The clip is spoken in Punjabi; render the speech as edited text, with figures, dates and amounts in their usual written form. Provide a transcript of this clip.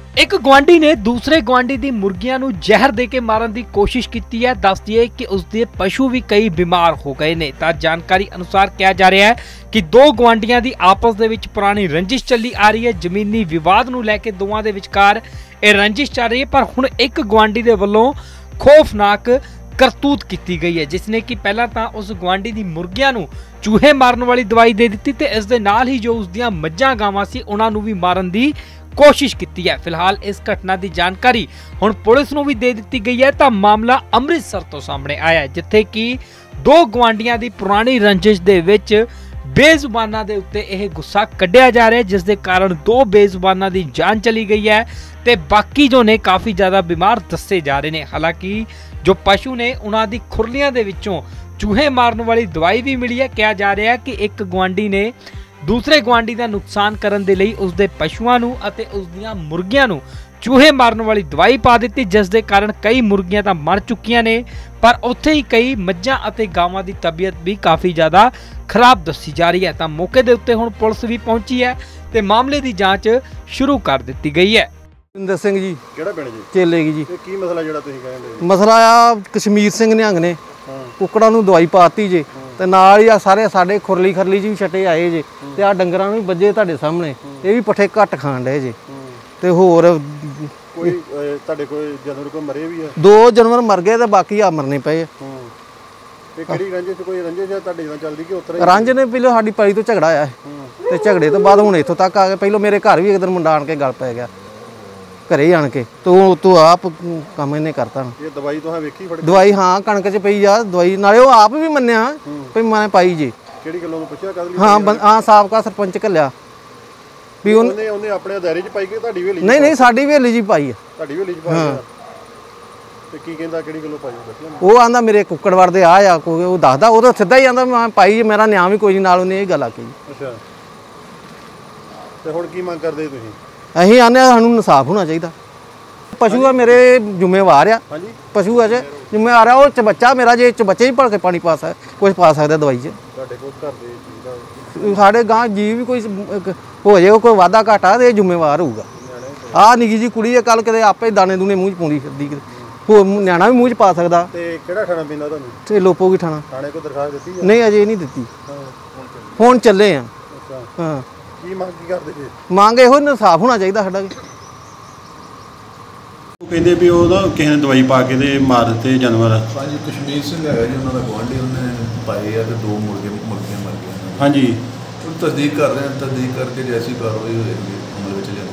एक गुआढ़ी ने दूसरे गुआढ़ी दी मुर्गियां नूं जहर दे के मारन दी कोशिश की है। दस दिए कि उसके पशु भी कई बीमार हो गए ने। तां जानकारी अनुसार कहा जा रहा है कि दो गुआढ़ियां दी आपस दे विच पुरानी रंजिश चली आ रही है। जमीनी विवाद नूं लैके दोवां दे विचकार यह रंजिश चल रही है, पर हुण एक गुआढ़ी दे वल्लों खौफनाक करतूत की गई है, जिसने कि पहला तां उस गुआढ़ी दी मुर्गियां नूं चूहे मारन वाली दवाई दे दी ते इस दे नाल ही जो उसदियां मੱਝਾਂ गावां सी उन्हां नूं भी मारन दी कोशिश की है। फिलहाल इस घटना की जानकारी हुण पुलिस नूं भी दे दी गई है। तो मामला अमृतसर तो सामने आया है, जिथे कि दो गुआढ़ियां दी पुरानी रंजिश दे विच बेजुबानां दे उत्ते यह गुस्सा कढ़िया जा रहा है, जिस दे कारण दो बेजुबानां दी जान चली गई है ते बाकी जो ने काफ़ी ज़्यादा बीमार दस्से जा रहे हैं। हालांकि जो पशु ने उन्हां दी खुरलियां दे विचों चूहे मारन वाली दवाई भी मिली है। कहा जा रहा है कि एक गुआढ़ी ने दूसरे गुआढ़ी का नुकसान करने के लिए उसके पशुओं नूं अते उसदियां मुर्गियां नूं चूहे मारन वाली दवाई पा दी, जिस दे कारण कई मुर्गियां तां मर चुकियां ने, पर उत्थे ही कई मੱਝਾਂ अते गावां की तबीयत भी काफ़ी ज़्यादा खराब दसी जा रही है। तो मौके के उत्ते हुण पुलिस भी पहुंची है ते मामले की जांच शुरू कर दी गई है। इंदर सिंह जी ਕਿਹੜਾ ਪਿੰਡ ਜੀ चेलेगी जी। ਤੇ ਕੀ ਮਸਲਾ ਜਿਹੜਾ ਤੁਸੀਂ ਕਹਿੰਦੇ मसला आ कश्मीर सिंह निहंग ने कुकड़ा नूं दवाई पाती जे ते नाल ही आ सारे साडे खुरली खरली जी भी छटे आए जे ते आ डंगरां नूं ਵੱਜੇ ਤੁਹਾਡੇ ਸਾਹਮਣੇ ਇਹ ਵੀ ਪੱਠੇ ਘੱਟ ਖਾਣ ਡਏ ਜੇ ਤੇ ਹੋਰ ਕੋਈ ਤੁਹਾਡੇ ਕੋਈ ਜਾਨਵਰ ਕੋਈ ਮਰੇ ਵੀ ਆ? ਦੋ ਜਾਨਵਰ ਮਰ ਗਏ ਤੇ ਬਾਕੀ ਆ ਮਰਨੇ ਪਏ। ਤੇ ਕਿਹੜੀ ਰੰਜੇ ਚ ਕੋਈ ਰੰਜੇ ਜਾਂ ਤੁਹਾਡੇ ਨਾਲ ਚੱਲਦੀ ਕਿ ਉਤਰਾ ਰਾਂਝ ਨੇ ਪਹਿਲਾਂ ਸਾਡੀ ਪੈਲੀ ਤੋਂ ਝਗੜਾ ਆਇਆ ਤੇ ਝਗੜੇ ਤੋਂ ਬਾਅਦ ਹੁਣ ਇੱਥੋਂ ਤੱਕ ਆ ਗਏ। ਪਹਿਲਾਂ ਮੇਰੇ ਘਰ ਵੀ ਇੱਕ ਦਿਨ ਮੁੰਡਾ ਆਣ ਕੇ ਗੱਲ ਪੈ ਗਿਆ ਘਰੇ ਆਣ ਕੇ, ਤੂੰ ਆਪ ਕੰਮ ਇਹਨੇ ਕਰਤਾ। ਇਹ ਦਵਾਈ ਤੁਸੀਂ ਵੇਖੀ ਫੜ ਦਵਾਈ ਹਾਂ ਕਣਕ 'ਚ ਪਈ ਆ ਦਵਾਈ, ਨਾਲੇ ਉਹ ਆਪ ਵੀ ਮੰਨਿਆ ਵੀ ਮੈਂ ਪਾਈ ਜੀ। ਕਿਹੜੀ ਗੱਲੋਂ ਪੁੱਛਿਆ ਕਦ ਲਈ? ਹਾਂ ਸਾਬਕਾ ਸਰਪੰਚ ਘੱਲਿਆ ਵੀ ਉਹਨੇ ਆਪਣੇ ਦਾਇਰੇ 'ਚ ਪਾਈ ਕਿ ਤੁਹਾਡੀ ਹਵੇਲੀ? ਨਹੀਂ ਸਾਡੀ ਹਵੇਲੀ ਜੀ ਪਾਈ ਆ। ਤੁਹਾਡੀ ਹਵੇਲੀ 'ਚ ਪਾਈ? ਤੇ ਕੀ ਕਹਿੰਦਾ ਕਿਹੜੀ ਗੱਲੋਂ ਪਾਈ ਦੱਸਿਆ? ਉਹ ਆਂਦਾ ਮੇਰੇ ਕੁੱਕੜ ਵੜਦੇ ਆ ਕੋਈ ਉਹ ਦੱਸਦਾ, ਉਹ ਤਾਂ ਸਿੱਧਾ ਹੀ ਆਂਦਾ ਮੈਂ ਪਾਈ, ਮੇਰਾ ਨਿਆਂ ਵੀ ਕੋਈ ਨਹੀਂ ਨਾਲ। ਉਹਨੇ ਇਹ ਗੱਲ ਆਖੀ। ਅੱਛਾ, ਤੇ ਹੁਣ ਕੀ ਮੰਗ ਕਰਦੇ ਤੁਸੀਂ? ਅਸੀਂ ਆਨੇ ਸਾਨੂੰ ਇਨਸਾਫ ਹੋਣਾ ਚਾਹੀਦਾ। ਪਸ਼ੂ ਆ ਮੇਰੇ ਜ਼ਿੰਮੇਵਾਰ ਆ। ਹਾਂਜੀ, ਪਸ਼ੂ ਆ ਜੇ ਜ਼ਿੰਮੇਵਾਰ ਆ। ਉਹ ਚ ਬੱਚਾ ਮੇਰਾ ਜੇ ਚ ਬੱਚੇ ਹੀ ਭੜ ਕੇ ਪਾਣੀ ਪਾ ਸਕਦਾ, ਕੁਝ ਪਾ ਸਕਦਾ ਦਵਾਈ 'ਚ। ਤੁਹਾਡੇ ਕੋਲ ਘਰ ਦੇ ਸਾਡੇ ਗਾਂ ਜੀ ਵੀ ਕੋਈ ਹੋ ਜਾਏ ਕੋਈ ਵਾਧਾ ਘਾਟਾ ਤੇ ਇਹ ਜ਼ਿੰਮੇਵਾਰ ਹੋਊਗਾ। ਆਹ ਨਿੱਕੀ ਜੀ ਕੁੜੀ ਆ, ਕੱਲ ਕਿਤੇ ਆਪੇ ਦਾਣੇ ਦੂਣੇ ਮੂੰਹ 'ਚ ਪਾਉਂਦੀ ਫਿਰਦੀ, ਕਿਤੇ ਹੋਰ ਨਿਆਣਾ ਵੀ ਮੂੰਹ 'ਚ ਪਾ ਸਕਦਾ। ਤੇ ਕਿਹੜਾ ਥਾਣਾ ਪੈਂਦਾ ਤੁਹਾਨੂੰ? ਤੇ ਲੋਪੋਗੀ ਥਾਣਾ। ਥਾਣੇ ਕੋਲ ਦਰਖਾਸਤ ਦਿੱਤੀ ਹੈ? ਨਹੀਂ ਅਜੇ ਨਹੀਂ ਦਿੱਤੀ, ਹੁਣ ਚੱਲੇ ਆ। ਅੱਛਾ, ਹਾਂ ਕੀ ਮੰਗ ਕੀ ਕਰਦੇ ਜੀ? ਮੰਗ ਇਹੋ ਇਨਸਾਫ ਹੋਣਾ ਚਾਹੀਦਾ ਸਾਡਾ। ਉਹ ਕਹਿੰਦੇ ਵੀ ਉਹ ਨਾ ਕਿਸੇ ਨੇ ਦਵਾਈ ਪਾ ਕੇ ਤੇ ਮਾਰ ਦਿੱਤੇ ਜਾਨਵਰ। ਹਾਂਜੀ, ਕਸ਼ਮੀਰ ਸਿੰਘ ਹੈਗਾ ਜੀ, ਉਹਨਾਂ ਦਾ ਗੁਆਂਢੀ, ਉਹਨੇ ਪਾਏ ਆ ਤੇ ਦੋ ਮੁਰਗੀਆਂ ਮਰ ਗਈਆਂ। ਹਾਂਜੀ, ਉਹ ਤਸਦੀਕ ਕਰ ਰਹੇ ਹਨ, ਤਸਦੀਕ ਕਰਕੇ ਜੈਸੀ ਕਾਰਵਾਈ ਹੋਏਗੀ ਅਮਲ ਵਿੱਚ ਲਿਆਂਦੀ